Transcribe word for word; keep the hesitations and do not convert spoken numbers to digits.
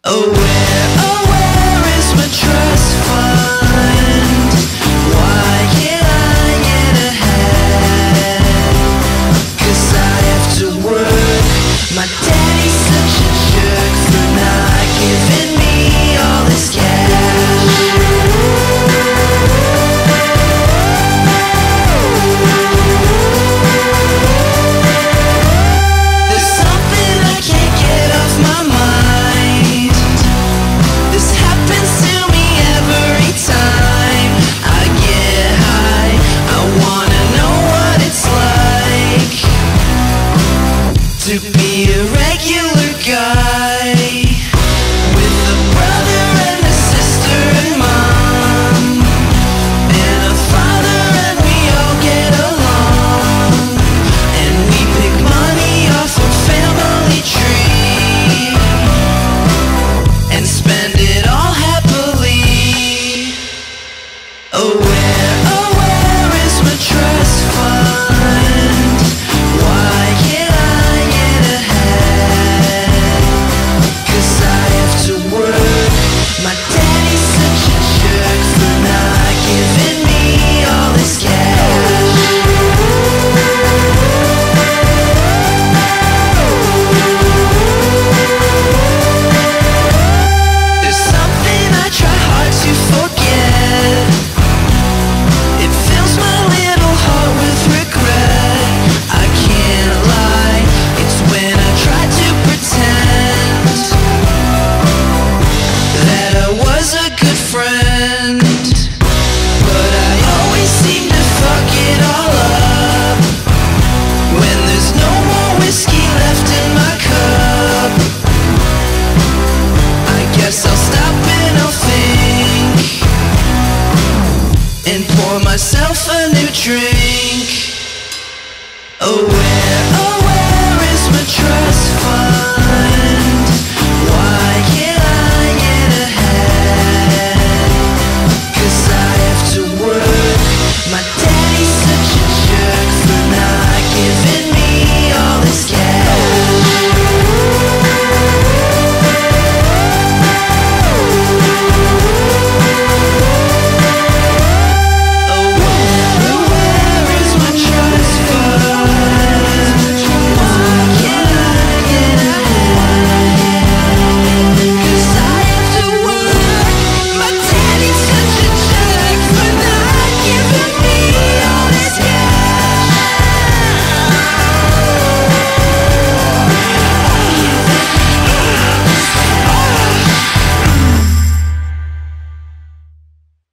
Oh where, oh where is my trust fund? Why can't I get ahead? 'Cause I have to work. My daddy's such a jerk for not giving me all his cash. There's something I can't get off my mind. This happens to me every time I get high. I wanna know what it's like to be a regular guy with a brother and a sister and mom and a father, and we all get along, and we pick money off a family tree and spend it all happily. Oh where, oh where is my trust fund? Why can't I get ahead? 'Cause I have to work. My daddy's such a jerk for not giving me all his cash. There's something I try hard to forget. It fills my little heart with regret. I can't lie, it's when I try to pretend that I was a good friend, but I always seem to fuck it all up. When there's no more whiskey left in my cup, I guess I'll stop and I'll think and pour myself a new drink.